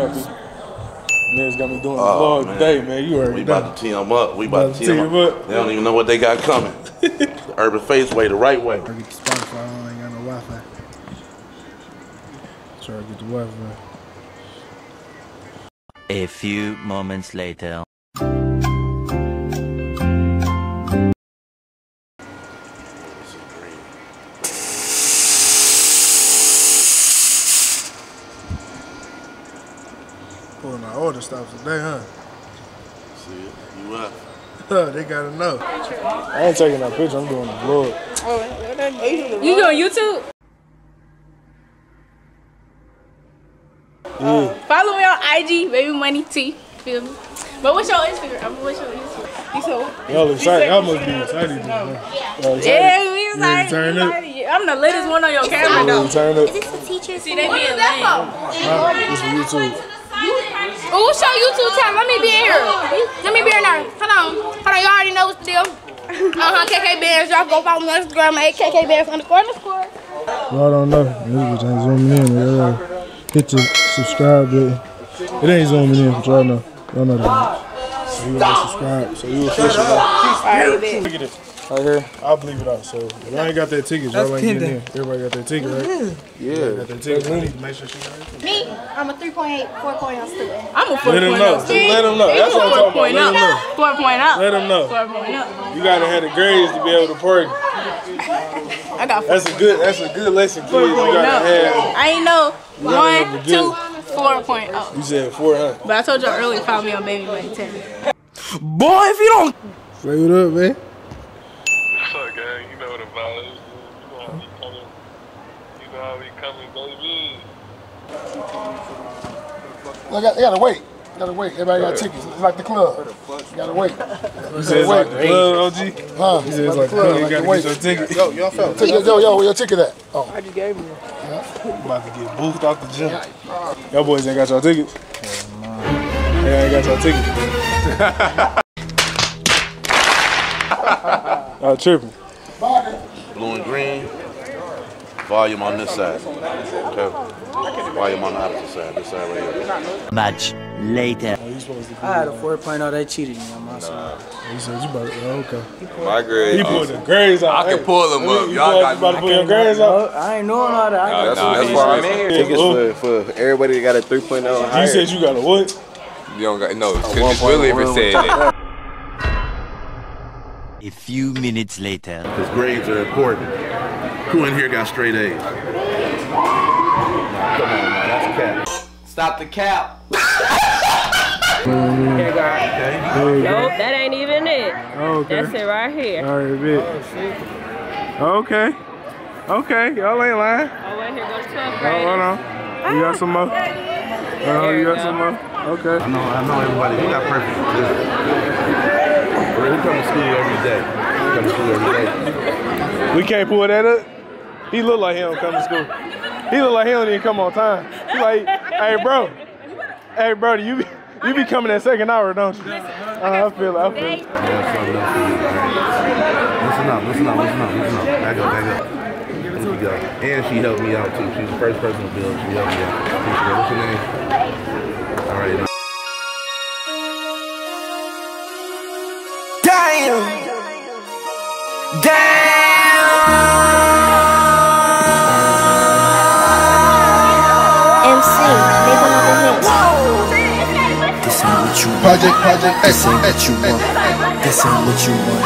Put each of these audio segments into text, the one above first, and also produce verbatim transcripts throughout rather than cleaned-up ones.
happy. Man's got me doing oh, the vlog today, man. You already We know. about to tee them up. We about, about to tee them up. up. They don't even know what they got coming. The Urban Face way, the right way. I get the Spotify. I ain't got no Wi-Fi. Try to get the Wi-Fi. A few moments later. Pulling out all the stops today, huh? See it? You up? They gotta know. I ain't taking that picture. I'm doing the vlog. Oh, you doing YouTube? Yeah. Uh, follow me on I G, Baby Money T. Feel me? But what's your Instagram? I mean, what's your Instagram? Y'all excited? Y'all must be excited. No. Yeah, yeah, we excited. Turn we excited. I'm the latest one on your camera, though. Turn up. Is this the teacher? See, they be in lane. Huh? This is YouTube. Oh, what's your YouTube channel? Let me be in here. Let me be in there. Hold on. Hold on. You already know what's the deal. Uh-huh. K K Bands. Y'all go follow me on Instagram at K K Bands underscore underscore. Y'all don't know. This bitch ain't zooming in. Y'all hit the subscribe button. It ain't zooming in, but y'all know. Y'all know that. So you gotta subscribe. So you official now. Alright, Look at this. Right here. I'll believe it out. So if y'all ain't got that ticket, y'all ain't getting in. Everybody got that ticket, right? Yeah. Got that ticket. We need to make sure she got it. Me? I'm a three point eight, four point oh student. I'm a four Let them point know. oh student. Let them know. That's what I'm talking about. Let them know. four point oh. Let them know. four point oh. You gotta have the grades to be able to party. I got four. That's a good. That's a good lesson, kids. You gotta have. I ain't know. gotta One, two, four point oh. You said four, huh? But I told y'all earlier, follow me on Baby Money ten. Boy, if you don't. Say what up, man. What's up, gang? You know what about it. You know how we coming. You know how we coming, baby. They got, they gotta wait. You gotta wait. Everybody got tickets. It's like the club. You gotta wait. You said it's like the club, O G? Huh? You said it's like the club. You gotta get your ticket. Yo, yo, fella. Yo, yo, yo, where your ticket at? Oh. I just gave him one. I'm about to get boofed off the gym. Y'all boys ain't got y'all tickets? Yeah, ain't got y'all tickets. Oh, tripping. Blue and green. Volume on this side. Okay. Volume on the opposite side. This side right here. Much later. I had a four point oh. They cheated me on my side. You said you about to, oh, okay. My grades. He pulled the grades out. I can pull them up. You Y'all got about to pull your grades out? I ain't knowing all that. I No, got no, that's why I'm I'm here. Tickets for, for everybody that got a three point oh higher. You said you got a what? You don't got no. Because Willie even said it. A few minutes later. Because grades are important. Who in here got straight A's? Nah, come on, man. That's cap. Stop the cap. Here, guys. Okay. Nope, that ain't even it. Okay. That's it right here. All right, bit. Okay. Okay, y'all ain't lying. Oh, wait, here goes twelve Oh, grade. hold on. You got some more? Oh, you got some more? Okay. I know, I know everybody. You got perfect. He come to school every day. He come to school every day. We can't pull that up? He look like he don't come to school. He look like he don't even come on time. He like, hey, bro. Hey, bro, you be, you be coming at second hour, don't you? Uh, I feel it, I feel it. Yeah, something else for you. Listen up, listen up, listen up, listen up. Back up, back up. There we go. And she helped me out, too. She's the first person to build. She helped me out. What's your name? All right. Damn. Damn. M C, they go on the hits. This ain't what you want. Project, project, This ain't what you want. This ain't what you want.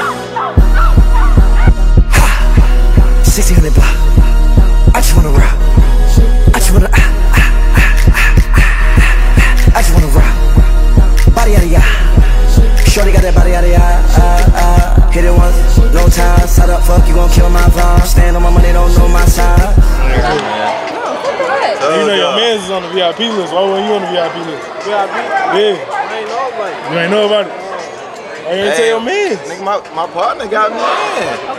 Ha! sixteen hundred block. I just wanna rock. I just wanna. Ah, ah, ah, ah, ah. I just wanna rock. Body out of ya. Shorty got that body out of ya. Ah, ah. Hit it once, no time. Side up, fuck, you gon' kill my vibe. Stand on my money, don't know my side. Hey, you know your man's is on the V I P list. Why wasn't you on the V I P list? V I P? Yeah. I ain't know about it. You ain't know about it? I ain't hey, tell your man. Nigga, my, my partner got me in.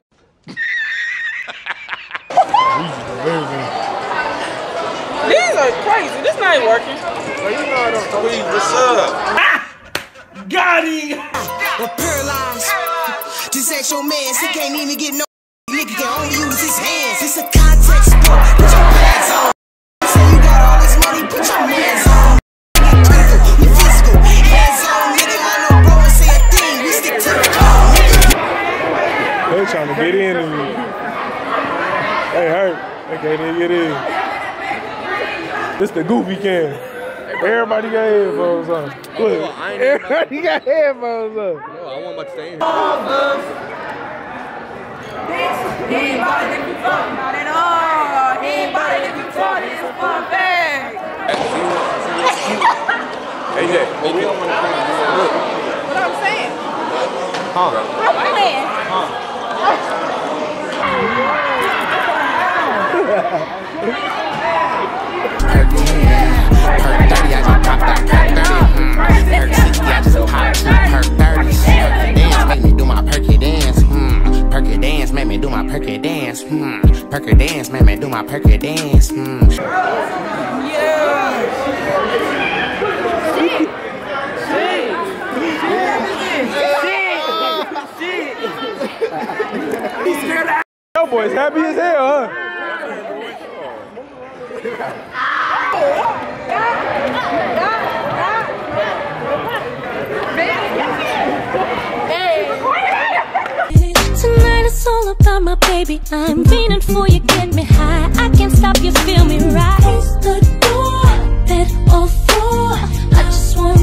These are crazy. This not even working. Well, you know I don't tweet. What's up? Ah! Got him! Or paralyzed. Just ask your man, he can't even get no nigga can only use his hands. It's a contact sport. Put your pants on. Say you got all this money, put your hands on. they trying to get in. And they hurt. They can't even get in. This the goofy can. Everybody got headphones on. Look, everybody got headphones on. No, I want my to stay in He ain't about it if you fuck, not at all. He ain't about it if you fuck, it's a fun bag. Hey, Jay, we don't want to come. What I'm saying? Huh? I'm playing. Perky dance, make me do my perky dance. Hmm. Perky dance, make me do my perky dance. Hmm. Yo, boys, happy as hell, huh? Tonight it's all about my baby. I'm fiending for you, get me high. I can't stop you, feel me right. Close the door, bed or floor. I just want